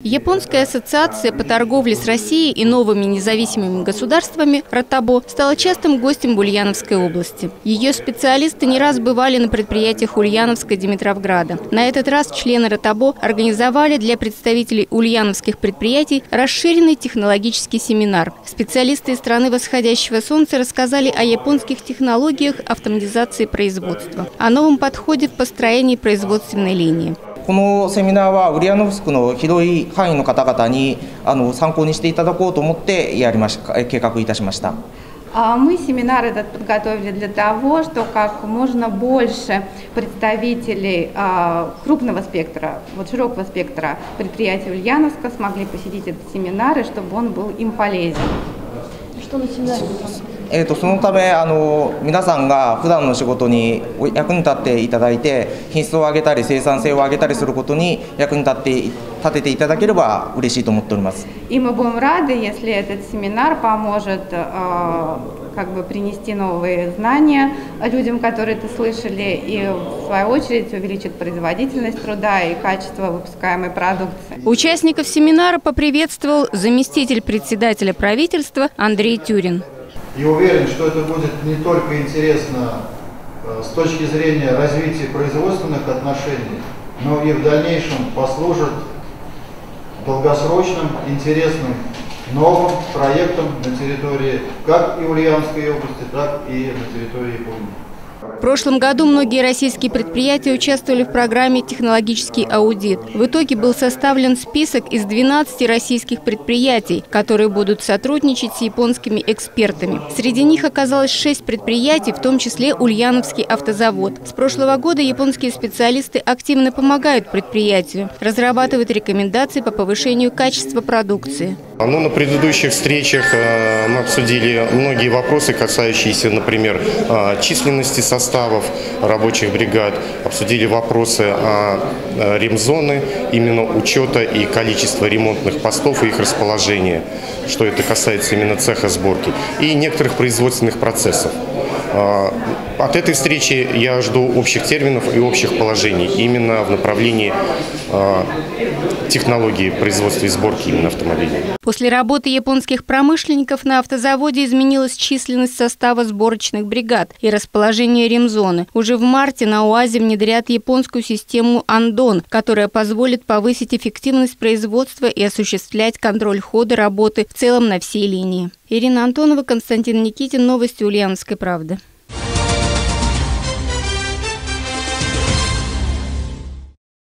Японская ассоциация по торговле с Россией и новыми независимыми государствами «Ротабо» стала частым гостем в Ульяновской области. Ее специалисты не раз бывали на предприятиях Ульяновска и Димитровграда. На этот раз члены «Ротабо» организовали для представителей ульяновских предприятий расширенный технологический семинар. Специалисты из страны восходящего солнца рассказали о японских технологиях автоматизации производства, о новом подходе в построении производственной линии. このセミナーはウリヤノフスクの広い範囲の方々に参考にしていただこうと思って計画いたしました。 Мы семинар этот подготовили для того, что как можно больше представителей крупного спектра, широкого спектра предприятий Ульяновска смогли посетить этот семинар, и чтобы он был им полезен. Что на семинаре? そのため皆さんが普段の仕事に役に立っていただいて品質を上げたり生産性を上げたりすることに役に立てていただければ嬉しいと思っております。 И мы будем рады, если этот семинар поможет принести новые знания людям, которые это слышали, и в свою очередь увеличит производительность труда и качество выпускаемой продукции. Участников семинара поприветствовал заместитель председателя правительства Андрей Тюрин. И уверен, что это будет не только интересно с точки зрения развития производственных отношений, но и в дальнейшем послужит долгосрочным, интересным новым проектам на территории как и Ульяновской области, так и на территории Японии. В прошлом году многие российские предприятия участвовали в программе «Технологический аудит». В итоге был составлен список из 12 российских предприятий, которые будут сотрудничать с японскими экспертами. Среди них оказалось 6 предприятий, в том числе Ульяновский автозавод. С прошлого года японские специалисты активно помогают предприятию, разрабатывают рекомендации по повышению качества продукции. На предыдущих встречах мы обсудили многие вопросы, касающиеся, например, численности составов рабочих бригад, обсудили вопросы о ремзоны, именно учета и количества ремонтных постов и их расположения, что это касается именно цеха сборки, и некоторых производственных процессов. От этой встречи я жду общих терминов и общих положений именно в направлении технологии производства и сборки именно автомобилей. После работы японских промышленников на автозаводе изменилась численность состава сборочных бригад и расположение ремзоны. Уже в марте на УАЗе внедрят японскую систему Андон, которая позволит повысить эффективность производства и осуществлять контроль хода работы в целом на всей линии. Ирина Антонова, Константин Никитин. Новости Ульяновской правды.